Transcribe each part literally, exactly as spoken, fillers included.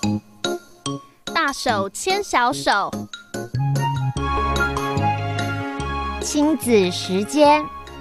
大手牵小手， 亲子时间。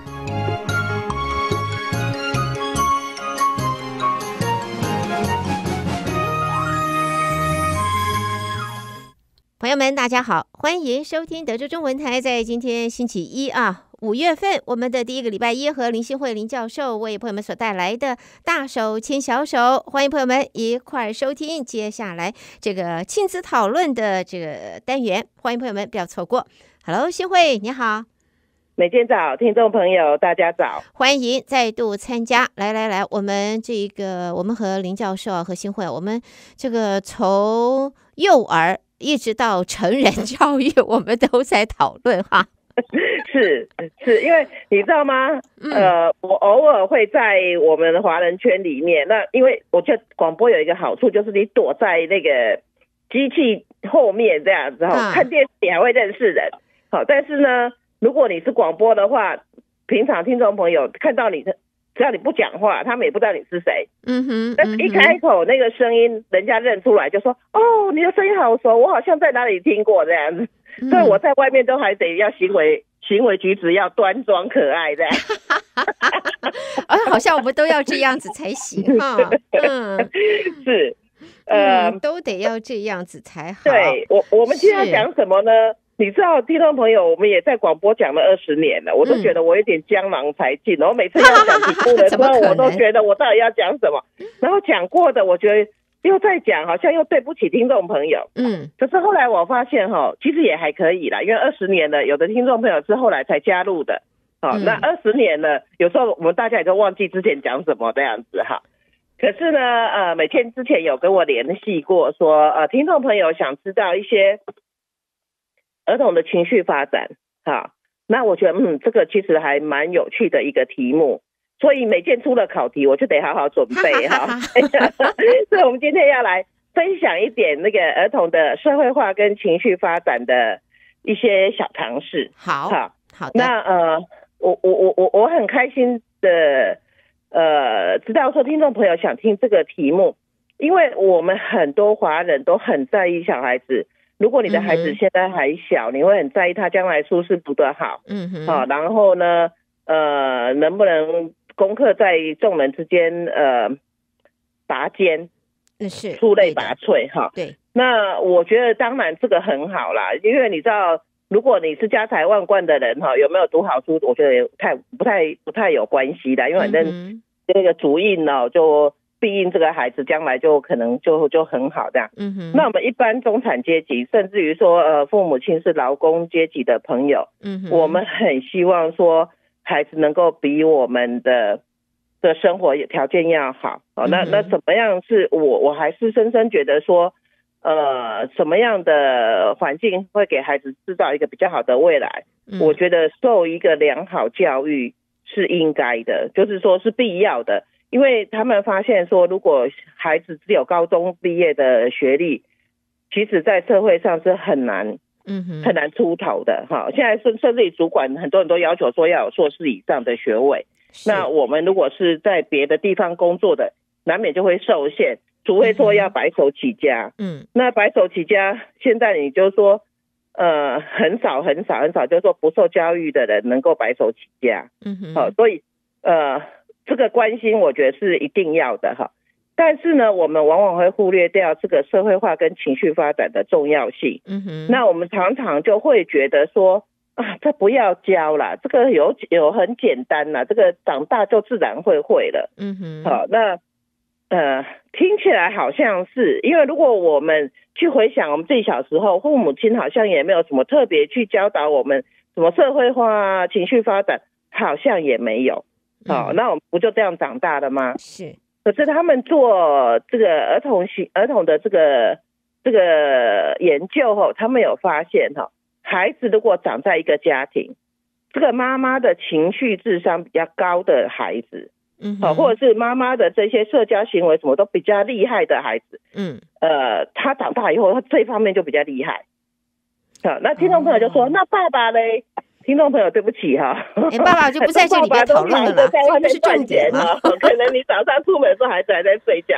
朋友们大家好，欢迎收听德州中文台。在今天星期一啊，五月份我们的第一个礼拜一，和林信惠林教授为朋友们所带来的大手牵小手，欢迎朋友们一块收听接下来这个亲子讨论的这个单元，欢迎朋友们不要错过。 Hello 信惠你好。 每天早，听众朋友大家早， 欢迎再度参加。来来来，我们这个我们和林教授啊和信惠，我们这个从幼儿一直到成人教育，我们都在讨论哈。 是是，因为你知道吗？嗯、呃，我偶尔会在我们华人圈里面，那因为我觉得广播有一个好处，就是你躲在那个机器后面这样子哈，啊、看电视你还会认识人。好，但是呢，如果你是广播的话，平常听众朋友看到你的，只要你不讲话，他们也不知道你是谁。嗯哼，但是一开口那个声音，人家认出来就说：“哦，你的声音好熟，我好像在哪里听过这样子。嗯”所以我在外面都还得要行为行为举止要端庄可爱的。 啊，好像我们都要这样子才行哈。嗯， 是，呃、 嗯，都得要这样子才好。 对，我我们今天要讲什么呢？你知道，听众朋友，我们也在广播讲了二十年了，我都觉得我有点江郎才尽。然后每次要讲题目的时候，我都觉得我到底要讲什么。然后讲过的，我觉得又在讲，好像又对不起听众朋友。嗯。可是后来我发现哈，其实也还可以啦，因为二十年了，有的听众朋友是后来才加入的。好，那二十年了，有时候我们大家也都忘记之前讲什么这样子哈。可是呢，呃，每天之前有跟我联系过说，呃，听众朋友想知道一些儿童的情绪发展，好，那我觉得嗯，这个其实还蛮有趣的一个题目，所以每件出了考题，我就得好好准备哈。所以我们今天要来分享一点那个儿童的社会化跟情绪发展的一些小常识。 好， 好， 好的。 那呃，我我我我我很开心的呃，知道说听众朋友想听这个题目，因为我们很多华人都很在意小孩子。如果你的孩子现在还小，嗯、你会很在意他将来书是读得好，嗯哼，好，然后呢，呃，能不能功课在众人之间呃拔尖， 是出类拔萃哈。 对， 那我觉得当然这个很好啦，因为你知道，如果你是家财万贯的人哈，有没有读好书，我觉得也太不太不太有关系的，因为反正这个主印呢就必应这个孩子将来就可能就就很好这样。嗯哼。那我们一般中产阶级，甚至于说呃父母亲是劳工阶级的朋友，嗯哼，我们很希望说孩子能够比我们的的生活条件要好。哦，那那怎么样是我我还是深深觉得说，呃什么样的环境会给孩子制造一个比较好的未来？嗯，我觉得受一个良好教育是应该的，就是说是必要的。因为他们发现说，如果孩子只有高中毕业的学历，其实在社会上是很难，嗯哼，很难出头的哈。现在甚甚至于主管很多人都要求说要有硕士以上的学位，那我们如果是在别的地方工作的，难免就会受限，除非说要白手起家。嗯，那白手起家，现在你就说，呃，很少很少很少，就是说不受教育的人能够白手起家。嗯哼，好，所以呃。这个关心我觉得是一定要的哈，但是呢，我们往往会忽略掉这个社会化跟情绪发展的重要性。嗯哼，那我们常常就会觉得说啊，这不要教啦，这个有有很简单啦，这个长大就自然会会了。嗯哼，好，那呃听起来好像是，因为如果我们去回想我们自己小时候，父母亲好像也没有什么特别去教导我们什么社会化、情绪发展，好像也没有。好，那我们不就这样长大的吗？是。可是他们做这个儿童型儿童的这个这个研究后，他们有发现哈，孩子如果长在一个家庭，这个妈妈的情绪智商比较高的孩子，嗯，好，或者是妈妈的这些社交行为什么都比较厉害的孩子，嗯，呃，他长大以后，他这一方面就比较厉害。好，那听众朋友就说，哦、那爸爸嘞？听众朋友，对不起哈， 欸、爸爸就不在这里边讨论了啦， 在外面赚钱哈，可能你早上出门的时候孩子还在睡觉。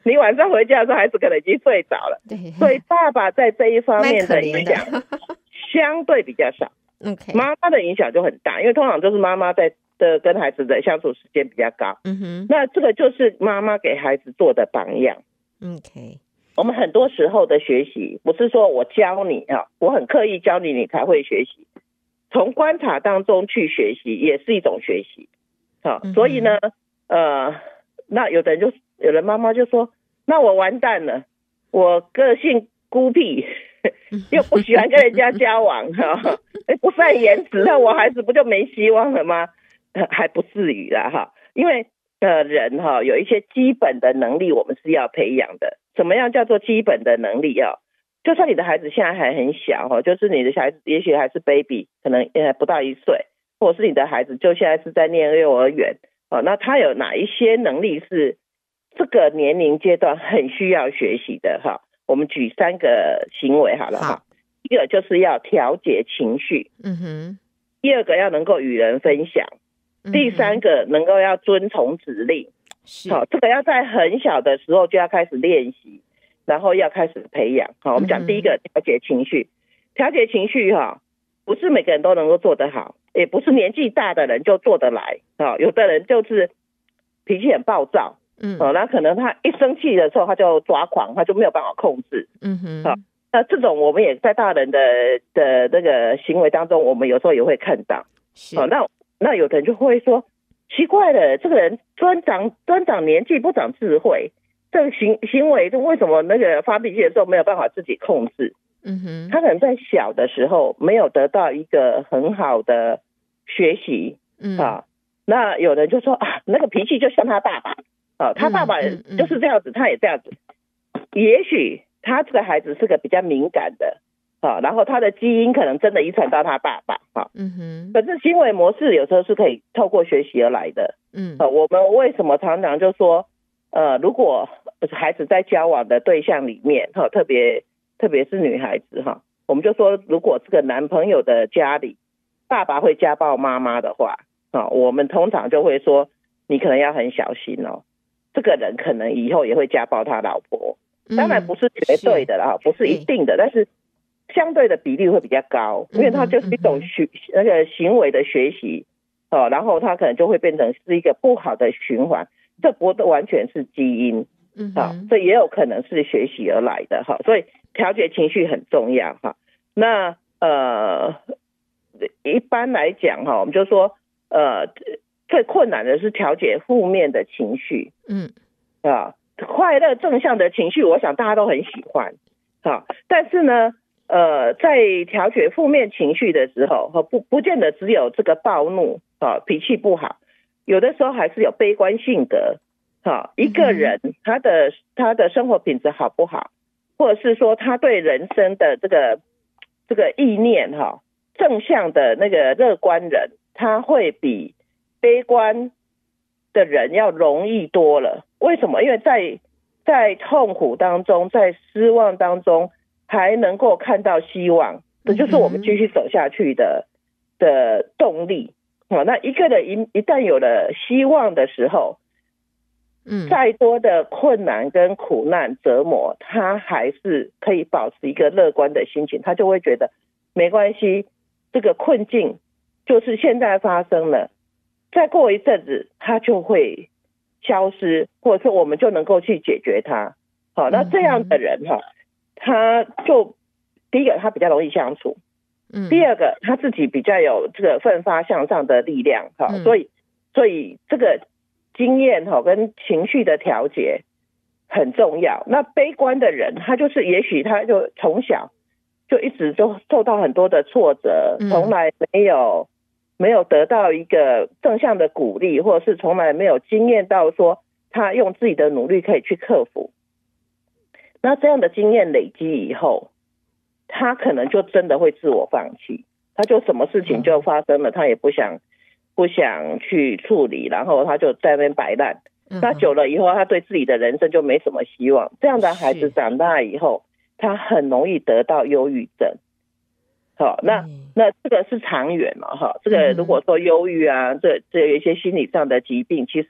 你晚上回家的时候，孩子可能已经睡着了。对，所以爸爸在这一方面的影响相对比较少。 OK， 妈妈的影响就很大，因为通常都是妈妈在的跟孩子的相处时间比较高。嗯哼，那这个就是妈妈给孩子做的榜样。 OK， 我们很多时候的学习不是说我教你啊，我很刻意教你你才会学习，从观察当中去学习也是一种学习。好，嗯，所以呢，呃，那有的人就有的妈妈就说，那我完蛋了，我个性孤僻，又不喜欢跟人家交往，哈，不善言辞，那我孩子不就没希望了吗？还不至于啦，哈，因为呃人哈有一些基本的能力我们是要培养的。什么样叫做基本的能力啊？就算你的孩子现在还很小哈，就是你的孩子也许还是 baby， 可能呃不到一岁，或者是你的孩子就现在是在念幼儿园，哦，那他有哪一些能力是这个年龄阶段很需要学习的哈？我们举三个行为好了哈。一个就是要调节情绪，嗯哼。第二个要能够与人分享，嗯，第三个能够要遵从指令。好，这个要在很小的时候就要开始练习，然后要开始培养。好，我们讲第一个调节情绪，调节情绪哈，不是每个人都能够做得好，也不是年纪大的人就做得来。好，有的人就是脾气很暴躁，嗯，好，那可能他一生气的时候他就抓狂，他就没有办法控制。嗯哼，好。那这种我们也在大人的的那个行为当中，我们有时候也会看到。是，哦，那那有的人就会说，奇怪了，这个人专长专长年纪不长智慧，这个行行为为什么那个发脾气的时候没有办法自己控制？嗯哼，他可能在小的时候没有得到一个很好的学习。嗯啊，那有人就说啊，那个脾气就像他爸爸，啊，他爸爸就是这样子，嗯嗯嗯，他也这样子，也许。他这个孩子是个比较敏感的，好，然后他的基因可能真的遗传到他爸爸，好，嗯哼。可是行为模式有时候是可以透过学习而来的，嗯，呃，我们为什么常常就说，呃，如果孩子在交往的对象里面，哈，特别特别是女孩子哈，我们就说，如果这个男朋友的家里爸爸会家暴妈妈的话，啊，我们通常就会说，你可能要很小心哦，这个人可能以后也会家暴他老婆。当然不是绝对的啦，嗯，不是一定的，但是相对的比例会比较高，因为它就是一种学那个行为的学习，哦，然后它可能就会变成是一个不好的循环，这不完全是基因，嗯，好，这也有可能是学习而来的哈，所以调节情绪很重要哈。那呃，一般来讲哈，我们就说呃，最困难的是调节负面的情绪，嗯，啊。快乐正向的情绪我想大家都很喜欢，好，但是呢呃，在调节负面情绪的时候不不见得只有这个暴怒，脾气不好，有的时候还是有悲观性格，好，一个人他的他的生活品质好不好，或者是说他对人生的这个这个意念哈，正向的那个乐观人，他会比悲观的人要容易多了。为什么？因为在在痛苦当中，在失望当中，还能够看到希望，这就是我们继续走下去的的动力。好，那一个人一一旦有了希望的时候，嗯，再多的困难跟苦难折磨，他还是可以保持一个乐观的心情，他就会觉得没关系，这个困境就是现在发生了，再过一阵子他就会消失，或者说我们就能够去解决它。好，那这样的人哈，他就第一个他比较容易相处，嗯，第二个他自己比较有这个奋发向上的力量，哈，嗯，所以所以这个经验哈跟情绪的调节很重要。那悲观的人，他就是也许他就从小就一直就受到很多的挫折，从来没有。没有得到一个正向的鼓励，或者是从来没有经验到说他用自己的努力可以去克服，那这样的经验累积以后，他可能就真的会自我放弃，他就什么事情就发生了，他也不想不想去处理，然后他就在那边摆烂，那久了以后他对自己的人生就没什么希望。这样的孩子长大以后，他很容易得到忧郁症。好，那那这个是长远嘛，哈，这个如果说忧郁啊，这这有一些心理上的疾病，其实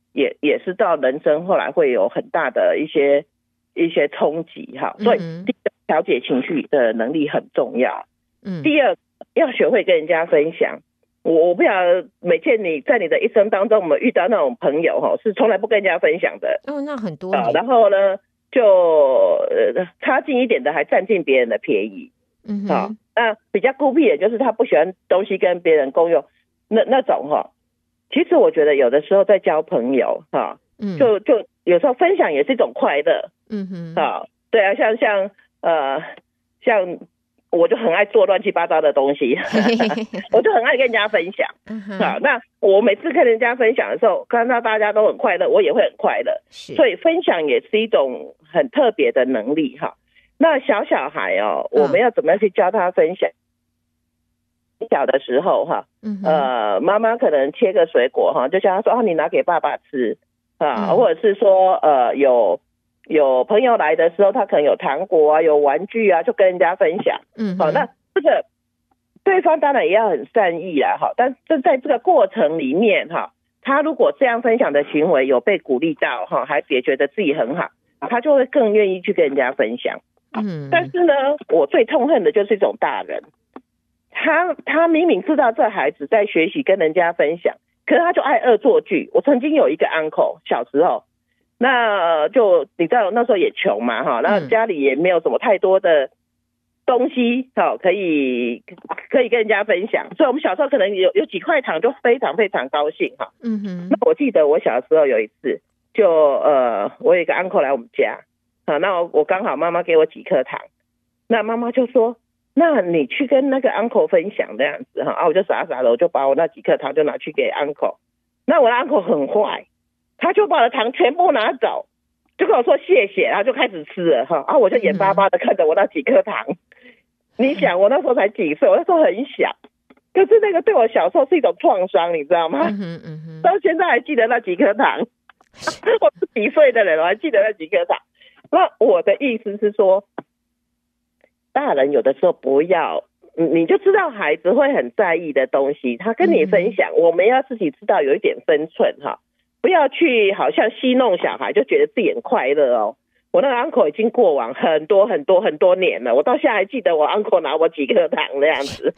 也也是到人生后来会有很大的一些一些冲击哈。所以第一个调节情绪的能力很重要。嗯，第二要学会跟人家分享。我我不晓得每天你在你的一生当中，我们遇到那种朋友哈，是从来不跟人家分享的。 哦，那很多。 然后呢，就呃差劲一点的还占尽别人的便宜。嗯，好，那比较孤僻的就是他不喜欢东西跟别人共用，那那种哈。其实我觉得有的时候在交朋友哈，嗯，就就有时候分享也是一种快乐。嗯哼，好，对啊，像像呃像。我就很爱做乱七八糟的东西我就很爱跟人家分享、嗯、好，那我每次跟人家分享的时候，看到大家都很快乐，我也会很快乐，所以分享也是一种很特别的能力哈。那小小孩哦，我们要怎么样去教他分享？小的时候哈，呃，妈妈可能切个水果哈，就叫他说哦，你拿给爸爸吃啊，或者是说呃有。有朋友来的时候，他可能有糖果啊，有玩具啊，就跟人家分享。嗯，好，那这个对方当然也要很善意啦，哈，但是在这个过程里面哈，他如果这样分享的行为有被鼓励到哈，还也觉得自己很好，他就会更愿意去跟人家分享。嗯，但是呢，我最痛恨的就是一种大人，他他明明知道这孩子在学习跟人家分享，可是他就爱恶作剧。我曾经有一个 uncle 小时候。那就你知道那时候也穷嘛哈，那家里也没有什么太多的东西哈，可以可以跟人家分享，所以我们小时候可能有有几块糖就非常非常高兴哈。嗯哼。那我记得我小时候有一次，就呃我有一个 uncle 来我们家，好，那我刚好妈妈给我几颗糖，那妈妈就说，那你去跟那个 uncle 分享这样子哈，啊我就傻傻的我就把我那几颗糖就拿去给 uncle， 那我的 uncle 很坏。他就把我的糖全部拿走，就跟我说谢谢，然后就开始吃了哈，啊，我就眼巴巴的看着我那几颗糖。嗯、你想，我那时候才几岁，我那时候很小，可是那个对我小时候是一种创伤，你知道吗？嗯哼嗯哼，到现在还记得那几颗糖。我是几岁的人，我还记得那几颗糖。那我的意思是说，大人有的时候不要，你就知道孩子会很在意的东西，他跟你分享，嗯、我们要自己知道有一点分寸哈。不要去好像戏弄小孩，就觉得自己很快乐哦。我那个 uncle 已经过往很多很多很多年了，我到现在还记得我 uncle 拿我几颗糖那样子。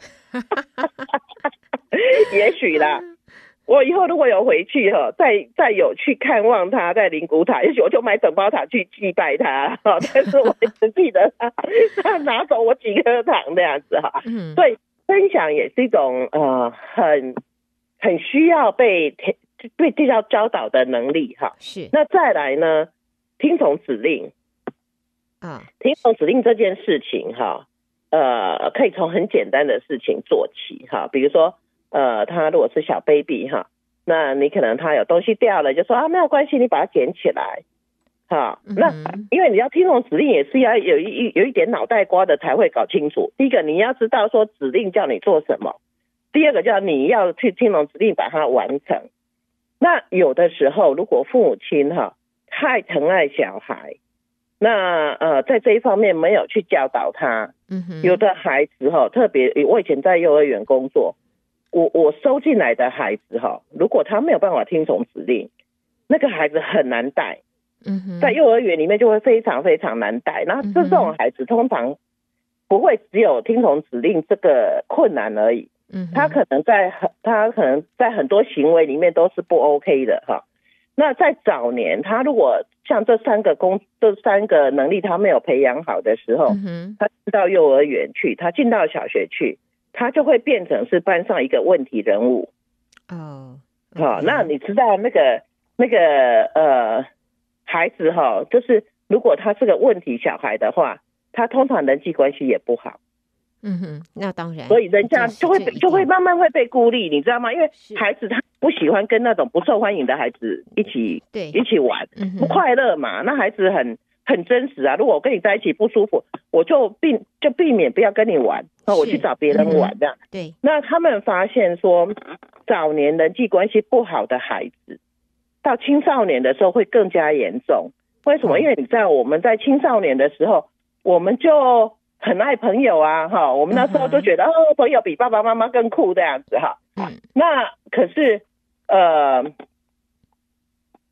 也许啦，我以后如果有回去哈，再再有去看望他在灵骨塔，也许我就买整包塔去祭拜他。但是我只记得他他拿走我几颗糖那样子哈。所以分享也是一种呃很很需要被。对这叫教导的能力哈，是。那再来呢，听从指令啊，听从指令这件事情哈，呃，可以从很简单的事情做起哈，比如说呃，他如果是小 baby 哈，那你可能他有东西掉了，就说啊没有关系，你把它捡起来，好，嗯、那因为你要听从指令，也是要有一有一点脑袋瓜的才会搞清楚。第一个你要知道说指令叫你做什么，第二个叫你要去听从指令把它完成。那有的时候，如果父母亲哈太疼爱小孩，那呃在这一方面没有去教导他，嗯哼，有的孩子哈，特别我以前在幼儿园工作，我我收进来的孩子哈，如果他没有办法听从指令，那个孩子很难带，嗯哼，在幼儿园里面就会非常非常难带。那这种孩子通常不会只有听从指令这个困难而已。他可能在很，他可能在很多行为里面都是不 OK 的哈。那在早年，他如果像这三个工，这三个能力他没有培养好的时候，嗯、他进到幼儿园去，他进到小学去，他就会变成是班上一个问题人物。哦，好、okay. 哦，那你知道那个那个呃孩子哈，就是如果他是个问题小孩的话，他通常人际关系也不好。 嗯哼，那当然， 所以人家就会就会慢慢会被孤立，你知道吗？因为孩子他不喜欢跟那种不受欢迎的孩子一起对一起玩，嗯、不快乐嘛。那孩子很很真实啊。如果我跟你在一起不舒服，我就避就避免不要跟你玩，那我去找别人玩这样。嗯、对。那他们发现说，早年人际关系不好的孩子，到青少年的时候会更加严重。为什么？因为你知道我们在青少年的时候，我们就很爱朋友啊，哈，我们那时候都觉得、嗯、哦，朋友比爸爸妈妈更酷这样子哈。嗯。那可是，呃，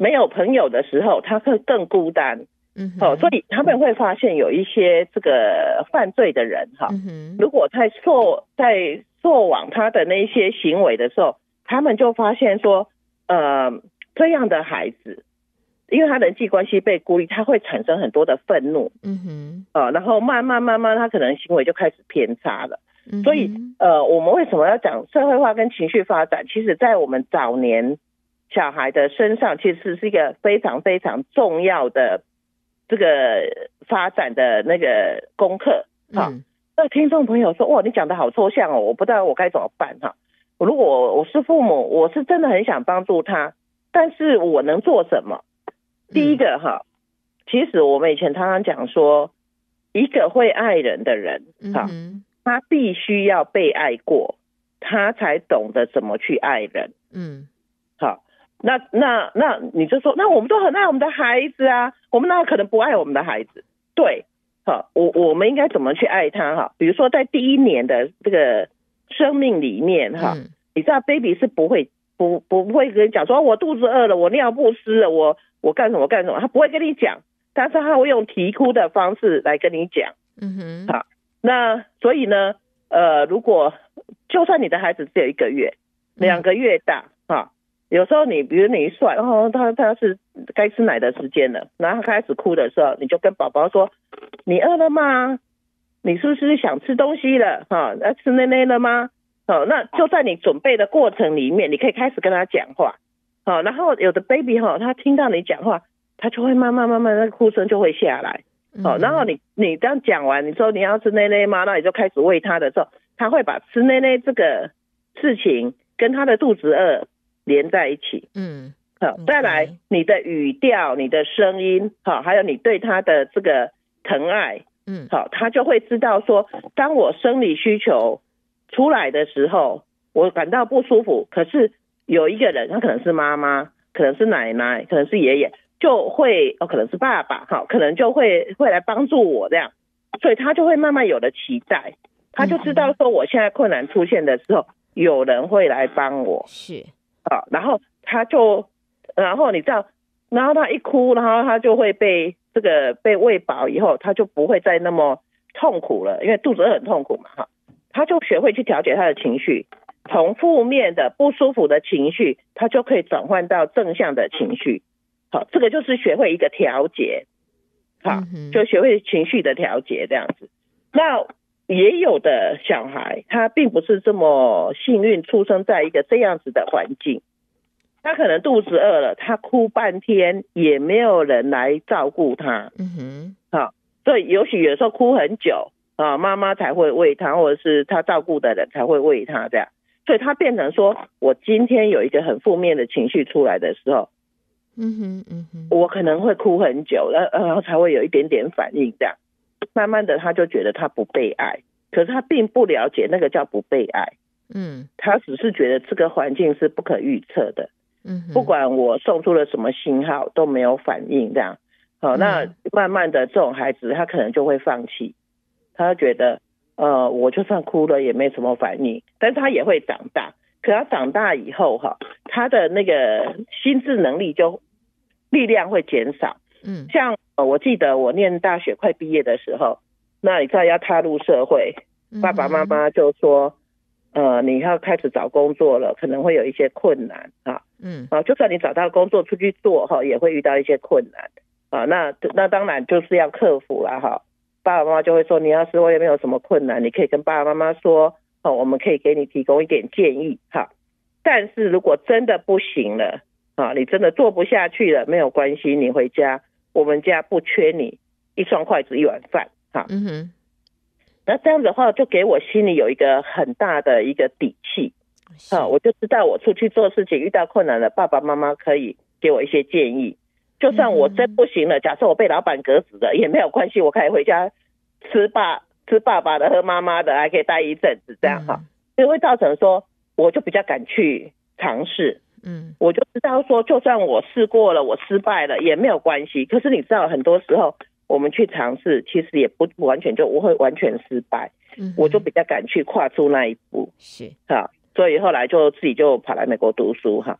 没有朋友的时候，他会更孤单。 嗯， 哦，所以他们会发现有一些这个犯罪的人哈， 嗯， 如果在受在受往他的那些行为的时候，他们就发现说，呃，这样的孩子，因为他人际关系被孤立，他会产生很多的愤怒。 嗯哼， 呃，然后慢慢慢慢，他可能行为就开始偏差了。 嗯， 所以呃，我们为什么要讲社会化跟情绪发展？其实在我们早年小孩的身上，其实是一个非常非常重要的这个发展的那个功课。好， 嗯， 那听众朋友说，哇，你讲的好抽象哦，我不知道我该怎么办哈。如果我是父母，我是真的很想帮助他，但是我能做什么？第一个哈，其实我们以前常常讲说，一个会爱人的人，哈， 嗯， 他必须要被爱过，他才懂得怎么去爱人。 嗯， 好，那那那你就说，那我们都很爱我们的孩子啊，我们那可能不爱我们的孩子。对，好，我我们应该怎么去爱他哈？比如说在第一年的这个生命里面哈， 嗯， 你知道 baby 是不会不不会跟你讲说，我肚子饿了，我尿不湿了，我我干什么干什么，他不会跟你讲，但是他会用啼哭的方式来跟你讲。 嗯哼， 好，那所以呢，呃，如果就算你的孩子只有一个月、两个月大，哈、有时候你比如你一算，然后他他是该吃奶的时间了，然后他开始哭的时候，你就跟宝宝说：“你饿了吗？你是不是想吃东西了？哈，要吃奶奶了吗？”好，那就在你准备的过程里面，你可以开始跟他讲话。好，然后有的 baby 哈，他听到你讲话，他就会慢慢慢慢那个哭声就会下来。好，然后你你这样讲完，你说你要吃奶奶吗？那你就开始喂他的时候，他会把吃奶奶这个事情跟他的肚子饿连在一起。 嗯， 好，再来你的语调、你的声音，好，还有你对他的这个疼爱， 嗯， 好，他就会知道说，当我生理需求出来的时候，我感到不舒服，可是有一个人，他可能是妈妈，可能是奶奶，可能是爷爷，就会哦，可能是爸爸，好，可能就会会来帮助我这样，所以他就会慢慢有了期待，他就知道说我现在困难出现的时候，有人会来帮我， 是， 好，然后他就，然后你知道，然后他一哭，然后他就会被这个被喂饱以后，他就不会再那么痛苦了，因为肚子饿很痛苦嘛，哈，他就学会去调节他的情绪。从负面的不舒服的情绪，他就可以转换到正向的情绪。好，这个就是学会一个调节，好，就学会情绪的调节这样子。那也有的小孩，他并不是这么幸运出生在一个这样子的环境，他可能肚子饿了，他哭半天也没有人来照顾他。 嗯哼， 好，所以也许有时候哭很久啊，妈妈才会喂他，或者是他照顾的人才会喂他这样。所以他变成说，我今天有一个很负面的情绪出来的时候， 嗯哼，嗯哼， 我可能会哭很久，然后才会有一点点反应这样。慢慢的，他就觉得他不被爱，可是他并不了解那个叫不被爱。 嗯， 他只是觉得这个环境是不可预测的， 嗯， 不管我送出了什么信号都没有反应这样。好，那慢慢的这种孩子，他可能就会放弃，他觉得。呃，我就算哭了也没什么反应，但是他也会长大。可他长大以后哈，他的那个心智能力就力量会减少。嗯，像呃，我记得我念大学快毕业的时候，那你知道要踏入社会，爸爸妈妈就说，呃，你要开始找工作了，可能会有一些困难啊。嗯，啊，就算你找到工作出去做哈，也会遇到一些困难啊。那那当然就是要克服了哈。爸爸妈妈就会说，你要是我也没有什么困难，你可以跟爸爸妈妈说，哦，我们可以给你提供一点建议哈。但是如果真的不行了啊，你真的做不下去了，没有关系，你回家，我们家不缺你一双筷子一碗饭哈。嗯哼，那这样子的话，就给我心里有一个很大的一个底气啊，我就知道我出去做事情遇到困难了，爸爸妈妈可以给我一些建议。就算我真不行了，假设我被老板革职了也没有关系，我可以回家吃爸吃爸爸的喝妈妈的，还可以待一阵子这样哈，所以会造成说我就比较敢去尝试。嗯，我就知道说就算我试过了，我失败了也没有关系。可是你知道很多时候我们去尝试其实也不完全就会完全失败。嗯，我就比较敢去跨出那一步。是，好，所以后来就自己就跑来美国读书哈。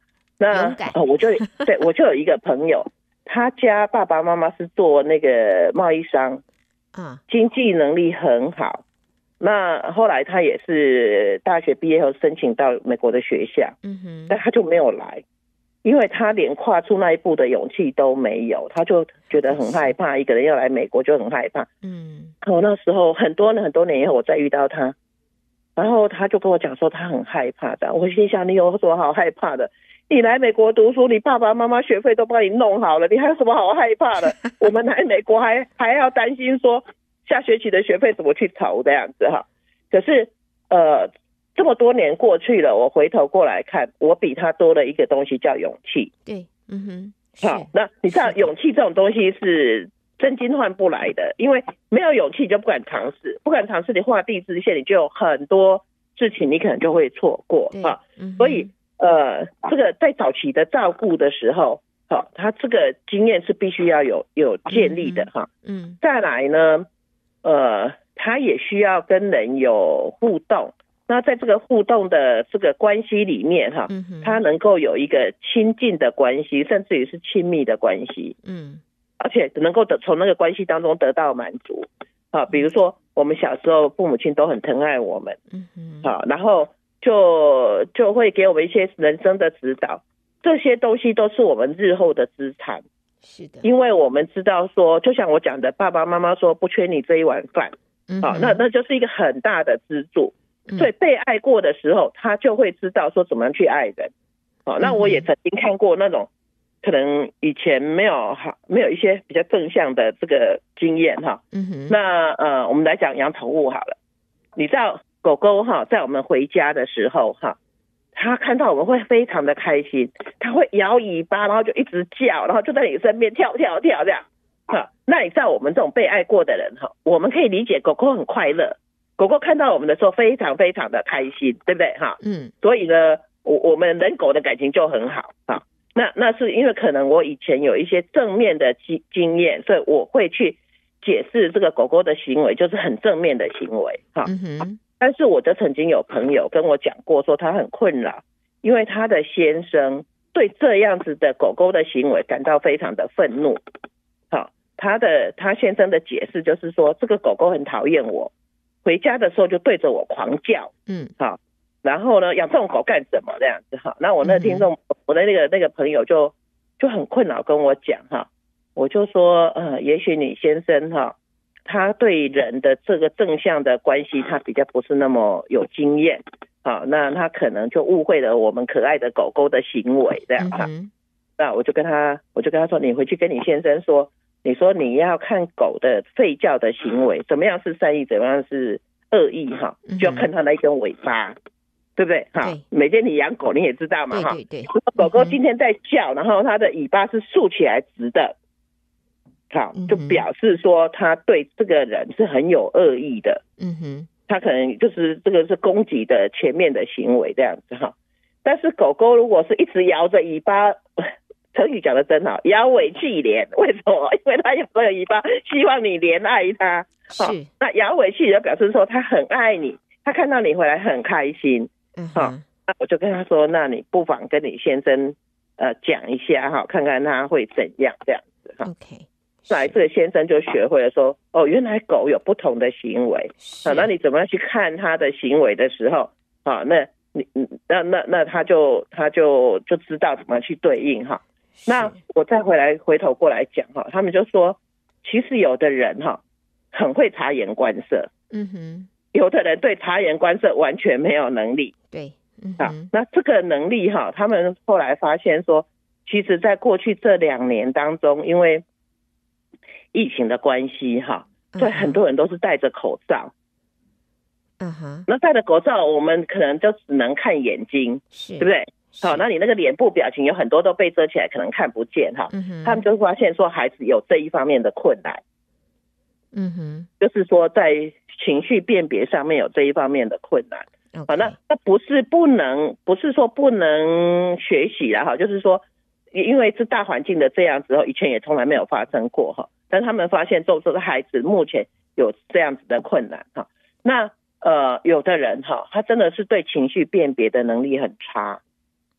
那勇敢、 哦、我就对我就有一个朋友，他家爸爸妈妈是做那个贸易商啊，经济能力很好。那后来他也是大学毕业后申请到美国的学校，嗯哼，但他就没有来，因为他连跨出那一步的勇气都没有，他就觉得很害怕，一个人要来美国就很害怕。嗯，我那时候很多很多年以后我再遇到他，然后他就跟我讲说他很害怕的。我心想，你有什么好害怕的？你来美国读书，你爸爸妈妈学费都帮你弄好了，你还有什么好害怕的？我们来美国还还要担心说下学期的学费怎么去筹这样子哈。可是呃这么多年过去了，我回头过来看，我比他多了一个东西叫勇气。 对，嗯哼， 好，那你知道勇气这种东西是真金换不来的，因为没有勇气就不敢尝试，不敢尝试你画地自限，你就有很多事情你可能就会错过哈、嗯。所以呃，这个在早期的照顾的时候，好，他这个经验是必须要有有建立的哈。嗯，再来呢，呃，他也需要跟人有互动。那在这个互动的这个关系里面哈，他能够有一个亲近的关系，甚至于是亲密的关系。嗯，而且能够得从那个关系当中得到满足。好，比如说我们小时候父母亲都很疼爱我们，嗯哼，好，然后就就会给我们一些人生的指导，这些东西都是我们日后的资产。是的，因为我们知道说，就像我讲的，爸爸妈妈说不缺你这一碗饭，嗯，好，那那就是一个很大的支柱。所以被爱过的时候，他就会知道说怎么样去爱人。好，那我也曾经看过那种可能以前没有没有一些比较正向的这个经验哈。嗯哼。那呃，我们来讲养宠物好了。你知道狗狗哈，在我们回家的时候哈，它看到我们会非常的开心，它会摇尾巴，然后就一直叫，然后就在你身边跳跳跳这样。哈，那你知道我们这种被爱过的人哈，我们可以理解狗狗很快乐。狗狗看到我们的时候非常非常的开心，对不对哈？嗯，所以呢，我我们人狗的感情就很好哈。那那是因为可能我以前有一些正面的经经验，所以我会去解释这个狗狗的行为就是很正面的行为哈。嗯，但是我就曾经有朋友跟我讲过，说他很困扰，因为他的先生对这样子的狗狗的行为感到非常的愤怒。好，他的他先生的解释就是说，这个狗狗很讨厌我。回家的时候就对着我狂叫，嗯，好，然后呢，养这种狗干什么这样子哈？那我那听众，我的那个那个朋友就就很困扰跟我讲哈，我就说呃，也许你先生哈，他对人的这个正向的关系，他比较不是那么有经验，好，那他可能就误会了我们可爱的狗狗的行为这样哈。嗯、那我就跟他，我就跟他说，你回去跟你先生说。你说你要看狗的吠叫的行为，怎么样是善意，怎么样是恶意哈，就要看它那一根尾巴，嗯、对不对哈？每天你养狗你也知道嘛哈，对对对，狗狗今天在叫，然后它的尾巴是竖起来直的，好，就表示说它对这个人是很有恶意的，嗯哼，它可能就是这个是攻击的前面的行为这样子哈。但是狗狗如果是一直摇着尾巴。成语讲的真好，摇尾气怜，为什么？因为他有这个尾巴，希望你怜爱他。是，哦、那摇尾气就表示说他很爱你，他看到你回来很开心。嗯，好、哦，那我就跟他说，那你不妨跟你先生呃讲一下哈，看看他会怎样这样子哈。OK， 后来这个先生就学会了说，哦，原来狗有不同的行为。好，那你怎么样去看他的行为的时候，好，那你那那那他就他就就知道怎么去对应哈。那我再回来回头过来讲哈，他们就说，其实有的人哈很会察言观色，嗯哼，有的人对察言观色完全没有能力，对，嗯哼，啊，那这个能力哈，他们后来发现说，其实在过去这两年当中，因为疫情的关系哈，所以很多人都是戴着口罩，嗯哼，那戴着口罩，我们可能就只能看眼睛，是，对不对？好，那你那个脸部表情有很多都被遮起来，可能看不见哈。嗯、他们就发现说孩子有这一方面的困难，嗯哼，就是说在情绪辨别上面有这一方面的困难。Okay. 好，那那不是不能，不是说不能学习啦哈，就是说因为是大环境的这样子后，以前也从来没有发生过哈。但他们发现这个孩子目前有这样子的困难哈。那呃，有的人哈，他真的是对情绪辨别的能力很差。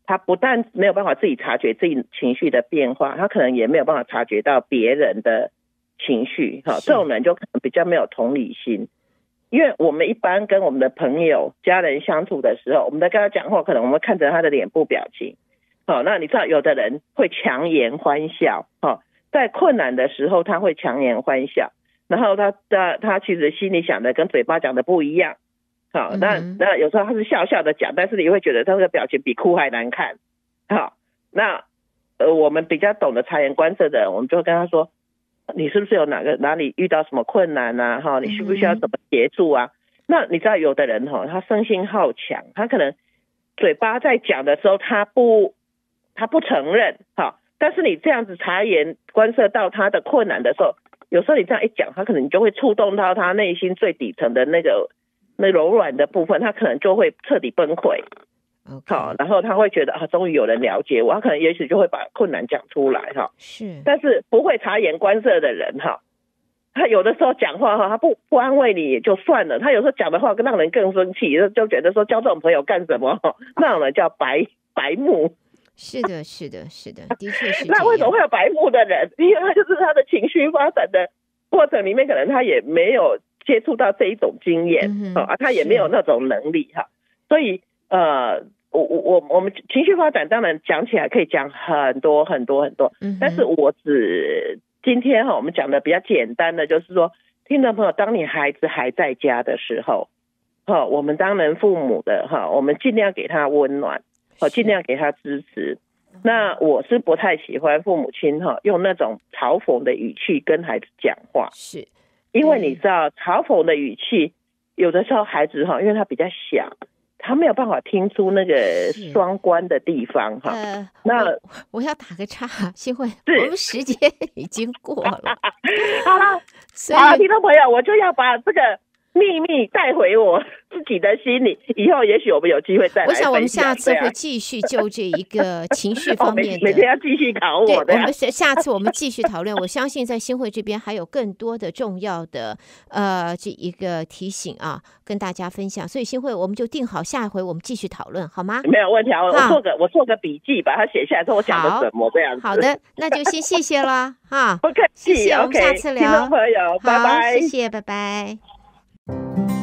他不但没有办法自己察觉自己情绪的变化，他可能也没有办法察觉到别人的情绪。好，这种人就可能比较没有同理心。因为我们一般跟我们的朋友、家人相处的时候，我们在跟他讲话，可能我们看着他的脸部表情。好，那你知道有的人会强颜欢笑，好，在困难的时候他会强颜欢笑，然后他他他其实心里想的跟嘴巴讲的不一样。好，那那有时候他是笑笑的讲，但是你会觉得他的表情比哭还难看。好，那呃我们比较懂得察言观色的人，我们就会跟他说，你是不是有哪个哪里遇到什么困难啊？哈，你需不需要什么协助啊？嗯、那你知道有的人哈，他生性好强，他可能嘴巴在讲的时候他不他不承认，哈，但是你这样子察言观色到他的困难的时候，有时候你这样一讲，他可能你就会触动到他内心最底层的那个。那柔软的部分，他可能就会彻底崩溃。Okay. 好，然后他会觉得啊，终于有人了解我，他可能也许就会把困难讲出来哈。 是， 但是不会察言观色的人哈，他有的时候讲话哈，他不不安慰你也就算了，他有时候讲的话让人更生气，就觉得说交这种朋友干什么？那种人叫白白目。 是的，是的，是的，的确是。 那为什么会有白目的人？因为他就是他的情绪发展的过程里面，可能他也没有接触到这一种经验，嗯哦、啊，他也没有那种能力哈，所以呃，我我我们情绪发展当然讲起来可以讲很多很多很多，嗯、但是我只今天哈，我们讲的比较简单的，就是说，听众朋友，当你孩子还在家的时候，哈，我们当人父母的哈，我们尽量给他温暖，哦，尽量给他支持。那我是不太喜欢父母亲哈用那种嘲讽的语气跟孩子讲话， 是。 因为你知道嘲讽的语气，有的时候孩子哈，因为他比较小，他没有办法听出那个双关的地方哈。 呃， 那我, 我要打个岔，新慧，我们时间已经过了。 好了，好了，听众朋友，我就要把这个秘密带回我自己的心里，以后也许我们有机会再来分享。 我想我们下次会继续就这一个情绪方面的， 哦、每, 每天要继续考我的。 对，我们下次我们继续讨论。我相信在新会这边还有更多的重要的呃这一个提醒啊，跟大家分享。所以新会我们就定好下一回我们继续讨论，好吗？ 没有问题啊，我做个我做个笔记，把它写下来，说我讲的什么这样子。 好的，那就先谢谢了哈。 不客气， 谢谢，我们下次聊。 听众朋友，拜拜， 谢谢，拜拜。